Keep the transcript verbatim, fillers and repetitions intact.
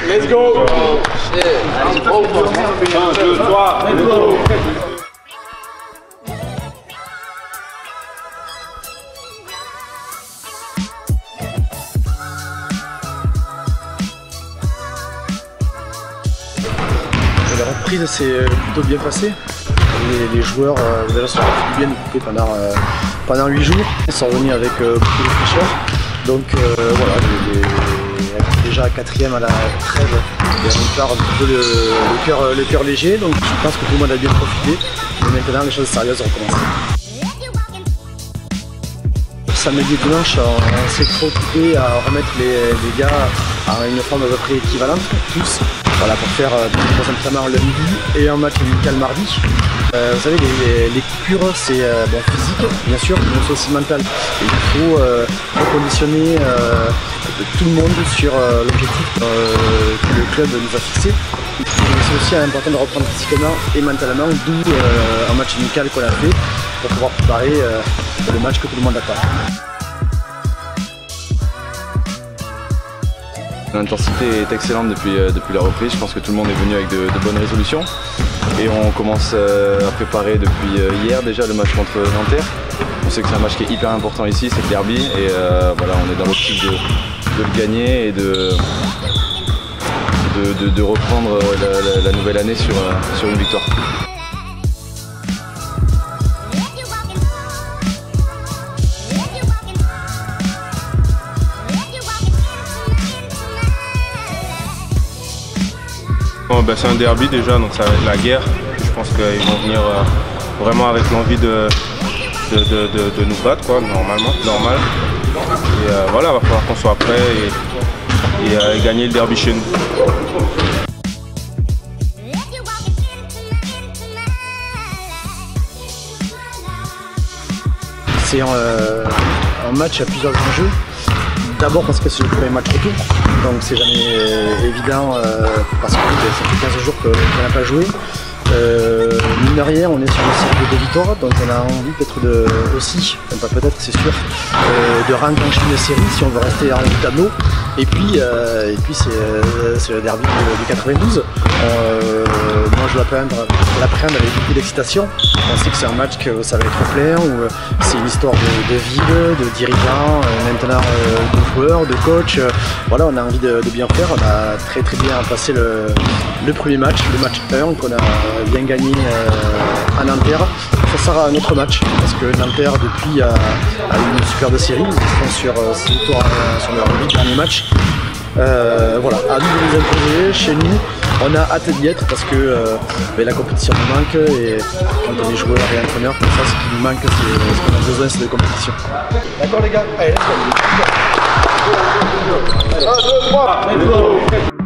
Let's go. Shit. un, deux, trois, let's go. La reprise s'est plutôt bien passée. Les, les joueurs euh, déjà se sont fait bien occupés pendant, euh, pendant huit jours. Ils sont revenus avec euh, beaucoup de fraîcheur. Donc euh, voilà, les, les, déjà quatrième à la trêve, et on part un petit peu le, le, cœur, le cœur léger. Donc je pense que tout le monde a bien profité. Mais maintenant les choses sérieuses recommencent. Samedi et dimanche, on, on s'est trop occupé à remettre les, les gars à une forme à peu près équivalente, tous. Voilà, pour faire euh, des entraînements le midi et un match amical mardi. Euh, vous savez, les, les coupures, c'est euh, bon, physique, bien sûr, mais c'est aussi mental. Et il faut euh, reconditionner euh, tout le monde sur euh, l'objectif euh, que le club nous a fixé. C'est aussi important de reprendre physiquement et mentalement, d'où euh, un match amical qu'on a fait pour pouvoir préparer euh, le match que tout le monde attend. L'intensité est excellente depuis, euh, depuis la reprise, je pense que tout le monde est venu avec de, de bonnes résolutions et on commence euh, à préparer depuis euh, hier déjà le match contre Nanterre. On sait que c'est un match qui est hyper important ici, c'est le derby et euh, voilà, on est dans l'optique de, de le gagner et de, de, de, de reprendre la, la, la nouvelle année sur, euh, sur une victoire. Bon, ben, c'est un derby déjà, donc ça va être la guerre. Je pense qu'ils vont venir euh, vraiment avec l'envie de, de, de, de, de nous battre, quoi, normalement, normal. Et euh, voilà, il va falloir qu'on soit prêt et, et euh, gagner le derby chez nous. C'est un, euh, un match à plusieurs enjeux. D'abord parce que c'est le premier match retour, donc c'est jamais euh, évident euh, parce que ça fait quinze jours qu'on n'a pas joué. Euh, mine de rien, on est sur une cycle de victoire, donc on a envie peut-être de aussi, enfin pas peut-être, c'est sûr, euh, de renclencher une série si on veut rester en haut du tableau. Et puis, euh, et puis c'est euh, le derby du quatre-vingt-douze. Euh, moi je l'appréhende avec beaucoup d'excitation. On sait que c'est un match que ça va être plein, où euh, c'est une histoire de, de ville, de dirigeants, euh, maintenant euh, de joueurs, de coachs. Euh, voilà, on a envie de, de bien faire. On a très très bien passé le, le premier match, le match un qu'on a bien gagné euh, à Nanterre. Ça sera un autre match parce que Nanterre depuis a, a eu une superbe série. Ils sont sur euh, six victoires euh, sur leur huit derniers matchs. Euh, voilà, à nous de nous imposer chez nous. On a hâte d'y être parce que euh, ben, la compétition nous manque et quand on est joueur et entraîneur comme ça, ce qui nous manque, c'est ce qu'on a besoin, c'est de compétition. D'accord les gars, allez, let's go. un, deux, trois, let's go.